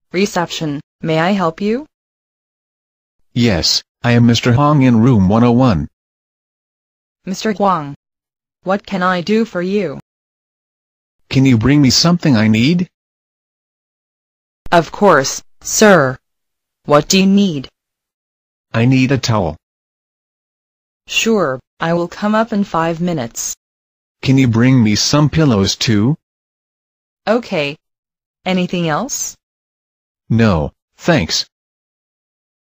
Reception, may I help you? Yes, I am Mr. Huang in room 101. Mr. Huang. What can I do for you? Can you bring me something I need? Of course, sir. What do you need? I need a towel. Sure, I will come up in 5 minutes. Can you bring me some pillows too? Okay. Anything else? No, thanks.